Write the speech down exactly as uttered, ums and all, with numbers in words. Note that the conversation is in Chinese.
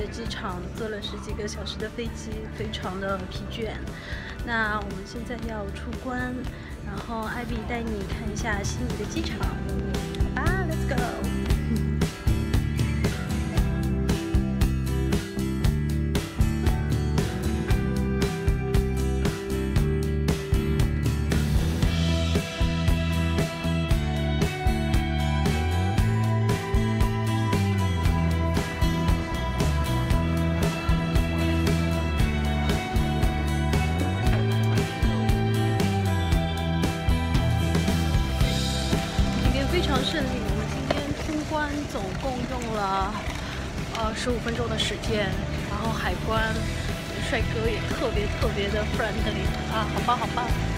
的机场，坐了十几个小时的飞机，非常的疲倦。那我们现在要出关，然后艾比带你看一下悉尼的机场。好吧 ，Let's go。非常顺利，我们今天通关总共用了呃十五分钟的时间，然后海关帅哥也特别特别的 friendly 啊，好棒好棒。